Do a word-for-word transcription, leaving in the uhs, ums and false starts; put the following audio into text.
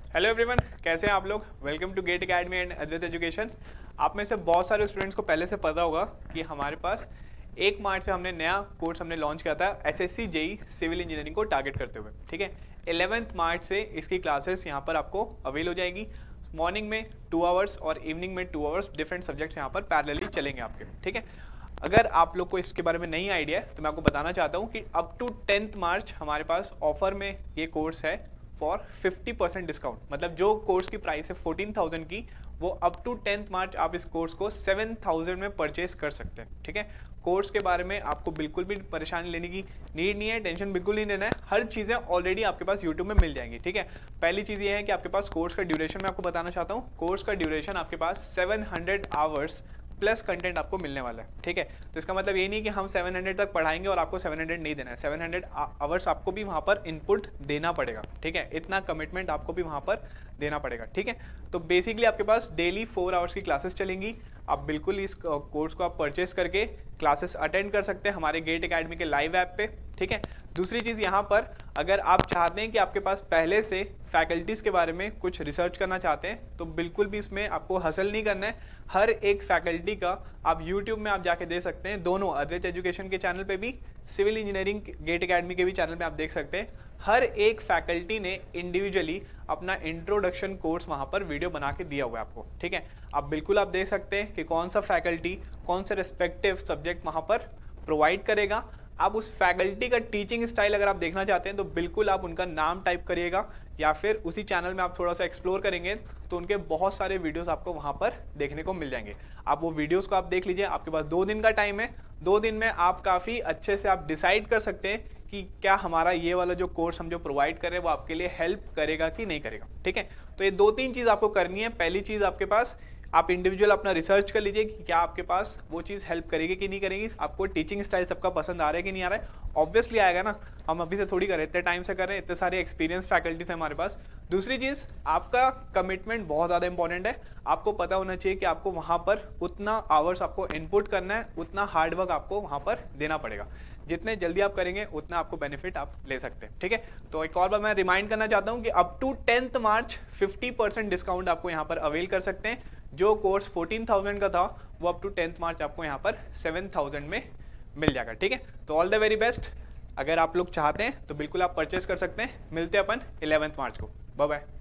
Hello everyone, कैसे हैं आप लोग। Welcome to GATE academy and Advait education. आप में से बहुत सारे स्टूडेंट्स को पहले से पता होगा कि हमारे पास एक मार्च से हमने नया कोर्स हमने लॉन्च किया था एसएससी जेई सिविल इंजीनियरिंग को टारगेट करते हुए। ठीक है, इलेवेंथ मार्च से इसकी क्लासेस यहाँ पर आपको अवेल हो जाएगी। मॉर्निंग में टू आवर्स और इवनिंग में टू आवर्स डिफरेंट सब्जेक्ट्स यहाँ पर पैरेलली चलेंगे आपके। ठीक है, अगर आप लोग को इसके बारे में नहीं आइडिया है तो मैं आपको बताना चाहता हूँ कि अप टू टेंथ मार्च हमारे पास ऑफर में ये कोर्स है फॉर फिफ्टी परसेंट डिस्काउंट। मतलब जो कोर्स की प्राइस है फोर्टीन थाउजेंड की, वो अप टू टेंथ मार्च आप इस कोर्स को सेवन थाउजेंड में परचेज कर सकते हैं। ठीक है, कोर्स के बारे में आपको बिल्कुल भी परेशानी लेने की नीड नहीं है, टेंशन बिल्कुल नहीं लेना है। हर चीज़ें ऑलरेडी आपके पास यूट्यूब में मिल जाएंगी। ठीक है, पहली चीज़ ये है कि आपके पास कोर्स का ड्यूरेशन मैं आपको बताना चाहता हूँ। कोर्स का ड्यूरेशन आपके पास seven hundred hours plus content आपको मिलने वाला है। ठीक है, तो इसका मतलब ये नहीं कि हम सेवन हंड्रेड तक पढ़ाएंगे और आपको सेवन हंड्रेड नहीं देना है। सेवन हंड्रेड आवर्स आपको भी वहाँ पर इनपुट देना पड़ेगा। ठीक है, इतना कमिटमेंट आपको भी वहाँ पर देना पड़ेगा। ठीक है, तो बेसिकली आपके पास डेली फोर आवर्स की क्लासेस चलेंगी। आप बिल्कुल इस कोर्स को आप परचेस करके क्लासेस अटेंड कर सकते हैं हमारे गेट अकेडमी के लाइव ऐप पे। ठीक है, दूसरी चीज़ यहाँ पर अगर आप चाहते हैं कि आपके पास पहले से फैकल्टीज़ के बारे में कुछ रिसर्च करना चाहते हैं तो बिल्कुल भी इसमें आपको हसल नहीं करना है। हर एक फैकल्टी का आप यूट्यूब में आप जाके दे सकते हैं। दोनों अद्वैत एजुकेशन के चैनल पे भी, सिविल इंजीनियरिंग गेट अकेडमी के भी चैनल में आप देख सकते हैं। हर एक फैकल्टी ने इंडिविजुअली अपना इंट्रोडक्शन कोर्स वहाँ पर वीडियो बना के दिया हुआ है आपको। ठीक है, आप बिल्कुल आप देख सकते हैं कि कौन सा फैकल्टी कौन से रेस्पेक्टिव सब्जेक्ट वहाँ पर प्रोवाइड करेगा। आप उस फैकल्टी का टीचिंग स्टाइल अगर आप देखना चाहते हैं तो बिल्कुल आप उनका नाम टाइप करिएगा, या फिर उसी चैनल में आप थोड़ा सा एक्सप्लोर करेंगे तो उनके बहुत सारे वीडियोस आपको वहाँ पर देखने को मिल जाएंगे। आप वो वीडियोस को आप देख लीजिए। आपके पास दो दिन का टाइम है। दो दिन में आप काफ़ी अच्छे से आप डिसाइड कर सकते हैं कि क्या हमारा ये वाला जो कोर्स हम जो प्रोवाइड कर रहे हैं वो आपके लिए हेल्प करेगा कि नहीं करेगा। ठीक है, तो ये दो तीन चीज़ आपको करनी है। पहली चीज़, आपके पास आप इंडिविजुअल अपना रिसर्च कर लीजिए कि क्या आपके पास वो चीज़ हेल्प करेगी कि नहीं करेगी। आपको टीचिंग स्टाइल सबका पसंद आ रहा है कि नहीं आ रहा है। ऑब्वियसली आएगा ना, हम अभी से थोड़ी कर रहे हैं, इतने टाइम से कर रहे हैं, इतने सारे एक्सपीरियंस फैकल्टीज हैं हमारे पास। दूसरी चीज़, आपका कमिटमेंट बहुत ज़्यादा इंपॉर्टेंट है। आपको पता होना चाहिए कि आपको वहाँ पर उतना आवर्स आपको इनपुट करना है, उतना हार्डवर्क आपको वहाँ पर देना पड़ेगा। जितने जल्दी आप करेंगे उतना आपको बेनिफिट आप ले सकते हैं। ठीक है, तो एक और बार मैं रिमाइंड करना चाहता हूँ कि up to tenth March fifty percent discount आपको यहाँ पर अवेल कर सकते हैं। जो कोर्स फोर्टीन थाउजेंड का था वो अप टू टेंथ मार्च आपको यहाँ पर सेवन थाउजेंड में मिल जाएगा। ठीक है, तो ऑल द वेरी बेस्ट। अगर आप लोग चाहते हैं तो बिल्कुल आप परचेस कर सकते हैं। मिलते हैं अपन इलेवेंथ मार्च को। Bye bye.